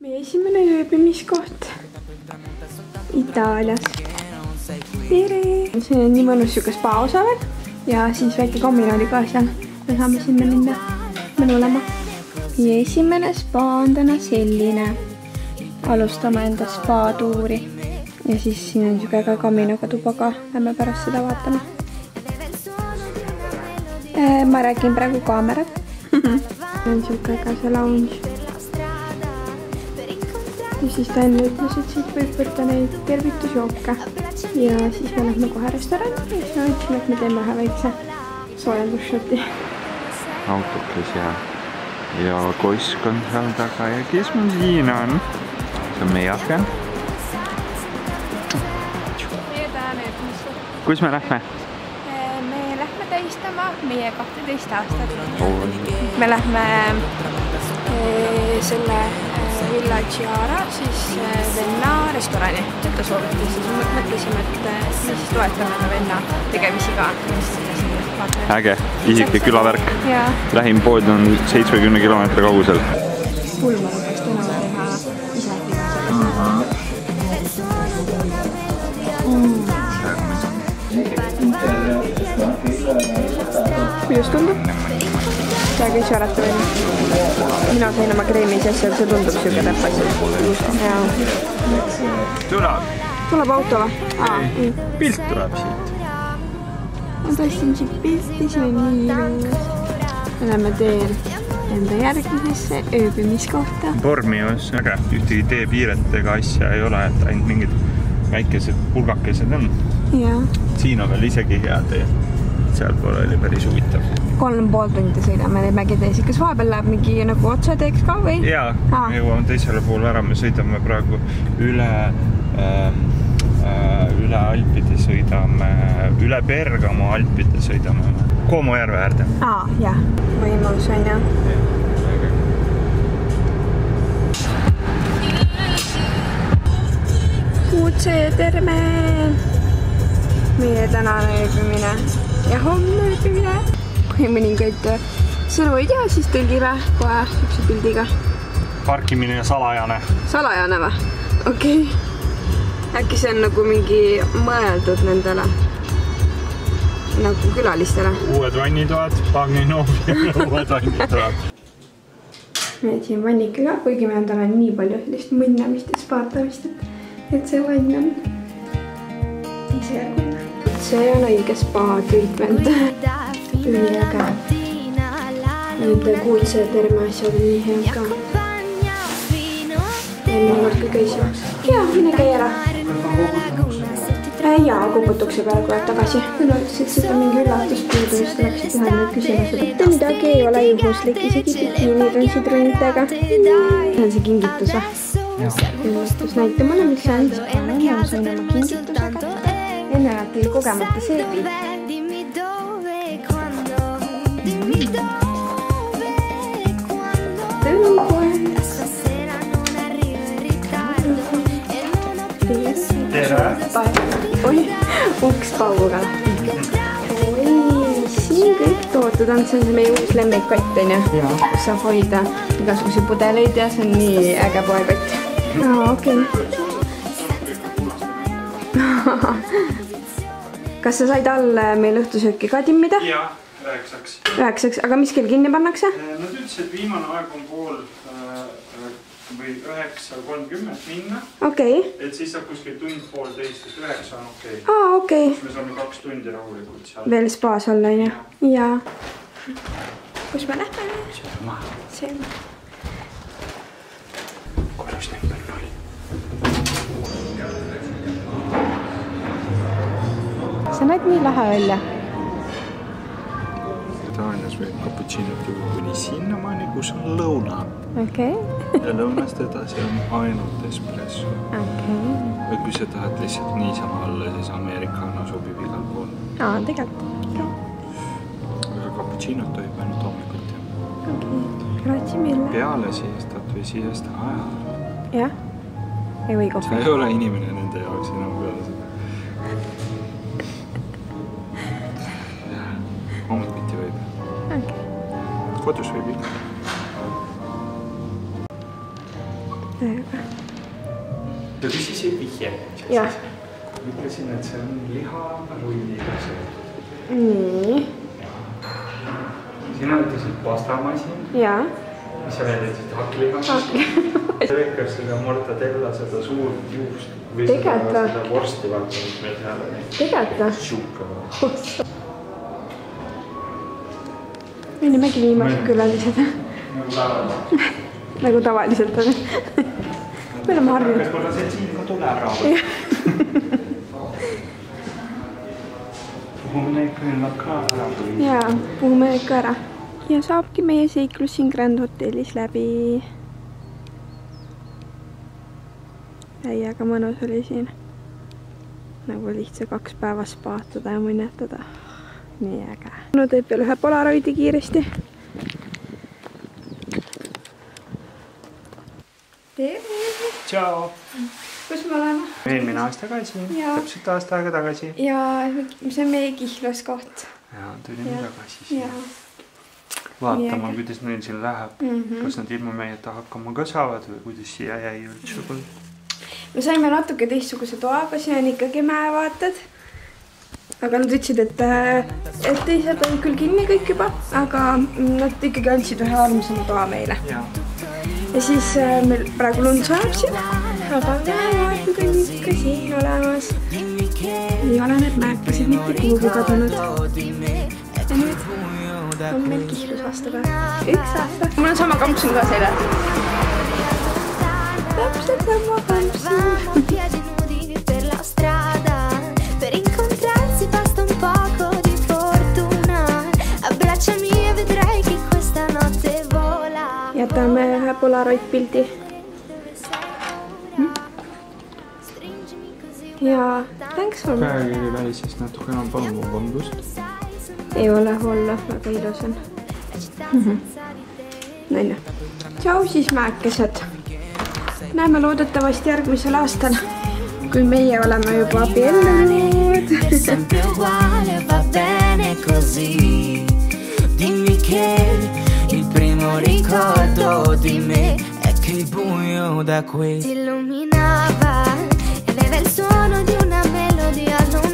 Meie esimene ööbimiskoht Itaalias. Tere! See on nii mõnus siuke spa osa veel ja siis väike kammin oli ka seal. Me saame sinna minna mõnulema. Meie esimene spa on täna selline. Alustame enda spa tuuri ja siis siin on siuke ka kaminaga tuba ka. Lähme pärast seda vaatame. Ma räägin praegu kaamerat. On siuke ka see lounge. Ja siis ta enne ütles, et siit võib võtta neid tervitusjooke. Ja siis me lähme kohe restorani. Ja siis me mõtlesime, et me teeme ühe väikse soojendusshoti. Autokes ja koisk on seal taga ja kes meil siin on? See on meie aken. Kus me lähme? Me lähme tähistama meie 12 aastat. Me lähme selle Villa Chiara, siis venna restorani. Et ta soovitas, siis mõtlesime, et me siis toetame venna tegemisi ka. Äge, isiklik külavärk. Ja. Lähim pood on 70 kilomeetri kaugusel. Pulma võiks täna teha ise. Kuidas tundub? See käis varata veel. Mina sain oma kreemi sisse, see tundub siuke täppas. Tuleb auto või? Pilt tuleb siit. Ma tõstin siit pilti, see on nii ilus. Me läheme teel enda järgmisesse ööbimiskohta. Bormios, aga ühtegi teepiiret ega asja ei ole, et ainult mingid väikesed pulgakesed on. Ja. Siin on veel isegi hea tee. Seal pool oli päris huvitav. 3,5 tundi sõidame mägitees. Kas vahepeal läheb mingi nagu otse teeks ka või? Jaa, me jõuame teisele poole ära. Me sõidame praegu üle Alpide sõidame, üle Bergamo Alpide sõidame. Como järve äärde. Jah. Võimalus on jah. Kuutse terve! Meie tänane ööbimine ja homne ööbimine. Kui mõningaid sõnu ei tea, siis tõlgime kohe üks pildiga. Parkimine ja salajane. Salajane või? Okei. Äkki see on nagu mingi mõeldud nendele nagu külalistele. Uued vannitoad, Pagninoov ja uued vannitoad. Me siin vannikaga, kuigi me on täna nii palju sellist mõnnamist ja spaatamist, et see vann on teisejärguline. See on õige spa treatment. Üliäge. Need kuulse terme asjad on nii head ka. Enne kord kui käisime. Jaa, mine käi ära. Jaa, kukutukse peale kui tagasi. Küll ütles, et seda mingi üllatus puudu, just läksid ühe nüüd küsimused. Mitte midagi ei ole juhuslik, isegi bikiinid on sidrunitega. See on see kingitus või? Üllatus näita mulle, mis see on. Ma sain oma kingitusega. Enne nad tuli kogemata seebi. Tere! Oi, uks pauguga. Oi, siin kõik tootud on. See on see meie uus lemmikkott, kus saab hoida igasuguse pudeleid ja see on nii äge poekott. Okei. Kas sa said all meil õhtusööki ka timmida? Jaa, 9. 9, aga mis kell kinni pannakse? Nad ütles, et viimane aeg on pool või 9:30 minna. Okei. Et siis saab kuskil tund 1,5, et 9 on okei. Okei. Me saame 2 tundi rahulikult seal. Veel spaas olla, on ju? Jaa. Kus me lähme? See on. Korraks nendel oli. Sa näed nii lahe välja. Taanias võib cappuccinot juua kuni sinnamaani, kus on lõuna. Okei. Ja lõunast edasi on ainult espresso. Okei. Või kui sa tahad lihtsalt niisama olla, siis Americano sobib igal pool. Tegelikult. Aga cappuccinot tohib ainult hommikuti. Okei. Grazie mille. Peale siestat või siesta ajal. Jah. Ei või kohvi. Sa ei ole inimene nende jaoks enam peale seda. Hommikuti võib. Okei. Kodus võib ikka. täiega. Ja küsisid vihje. Jah. Ütlesin, et see on liha rulliga söödud. Nii. Sina ütlesid pastamasin. Jaa. Mis sa veel ütlesid? Hakkliha. Sa lõikas seda mortadella, seda suurt juust. Või seda vorsti vaata, mis meil seal oli. Tegelikult? Šuka. Me nimegi viimased külalised. Nagu tavaliselt on. Me oleme harjunud. Kas korda see siin ka tule ära või? Puhume küllab ka ära tuli. Jaa, puhume ka ära. Ja saabki meie seiklus siin Grand Hotellis läbi. Täiega mõnus oli siin. Nagu lihtsa 2 päeva spaatada ja mõnetada. Nii äge. No teeb veel ühe Polaroidi kiiresti. Tere! Tšau! Kus me oleme? Eelmine aasta ka siin, täpselt aasta aega tagasi. Ja see on meie Kihlos koht. Ja tulime tagasi siin. Vaatama, kuidas neil siin läheb. Kas nad ilma meieta hakkama ka saavad või kuidas siia jäi üldse? Me saime natuke teistsuguse toaga, siin on ikkagi mäevaated. Aga nad ütlesid, et teised on küll kinni kõik juba, aga nad ikkagi andsid ühe armsama toa meile. Ja siis meil praegu lund sajab siin, aga mäevaated on ikka siin olemas. Ei ole need mäekasid mitte kuhugi kadunud. Ja nüüd on meil Kihlus aastapäev. 1 aasta. Mul on sama kampsun ka seljas. Täpselt sama kampsun. Jätame ühe Polaroid pildi. Ja thanks for me. Käegi välisest natuke enam palun vabandust. Ei ole olla, väga ilus on. Näin. Tšau siis mäekesed. Näeme loodetavasti järgmisel aastal, kui meie oleme juba abiellunud. Il primo ricordo di me è che il buio da qui ti illuminava e aveva il suono di una melodia